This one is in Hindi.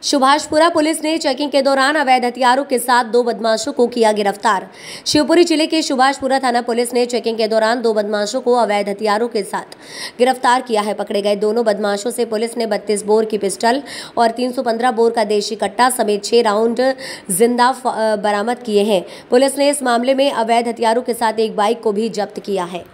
सुभाषपुरा पुलिस ने चेकिंग के दौरान अवैध हथियारों के साथ 2 बदमाशों को किया गिरफ्तार। शिवपुरी जिले के सुभाषपुरा थाना पुलिस ने चेकिंग के दौरान 2 बदमाशों को अवैध हथियारों के साथ गिरफ्तार किया है। पकड़े गए दोनों बदमाशों से पुलिस ने 32 बोर की पिस्टल और 315 बोर का देशी कट्टा समेत 6 राउंड जिंदा बरामद किए हैं। पुलिस ने इस मामले में अवैध हथियारों के साथ एक बाइक को भी जब्त किया है।